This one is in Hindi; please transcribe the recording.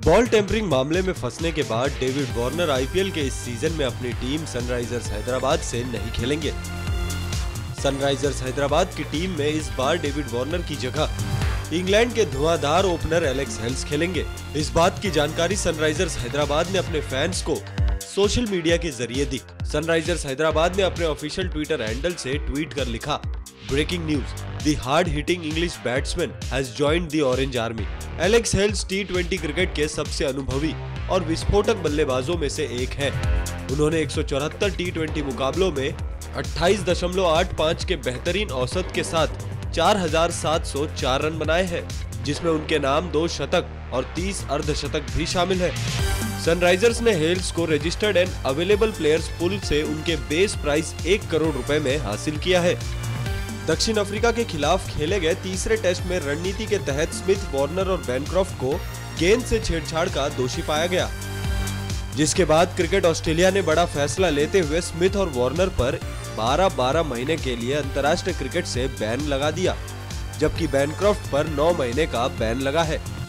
बॉल टेम्परिंग मामले में फंसने के बाद डेविड वार्नर आईपीएल के इस सीजन में अपनी टीम सनराइजर्स हैदराबाद से नहीं खेलेंगे। सनराइजर्स हैदराबाद की टीम में इस बार डेविड वार्नर की जगह इंग्लैंड के धुआंधार ओपनर एलेक्स हेल्स खेलेंगे। इस बात की जानकारी सनराइजर्स हैदराबाद ने अपने फैंस को सोशल मीडिया के जरिए दी। सनराइजर्स हैदराबाद ने अपने ऑफिशियल ट्विटर हैंडल से ट्वीट कर लिखा, breaking news, the hard hitting English batsman has joined the orange army. Alex Hales टी20 क्रिकेट के सबसे अनुभवी और विस्फोटक बल्लेबाजों में से एक है। उन्होंने 174 टी20 मुकाबलों में 28.85 के बेहतरीन औसत के साथ 4,704 रन बनाए हैं, जिसमें उनके नाम 2 शतक और 30 अर्धशतक भी शामिल है। सनराइजर्स ने हेल्स को registered and available players pool से उनके बेस प्राइस 1 करोड़ रुपए में हासिल किया है। दक्षिण अफ्रीका के खिलाफ खेले गए तीसरे टेस्ट में रणनीति के तहत स्मिथ, वार्नर और बैनक्रॉफ्ट को गेंद से छेड़छाड़ का दोषी पाया गया, जिसके बाद क्रिकेट ऑस्ट्रेलिया ने बड़ा फैसला लेते हुए स्मिथ और वार्नर पर 12 महीने के लिए अंतर्राष्ट्रीय क्रिकेट से बैन लगा दिया, जबकि बैनक्रॉफ्ट पर 9 महीने का बैन लगा है।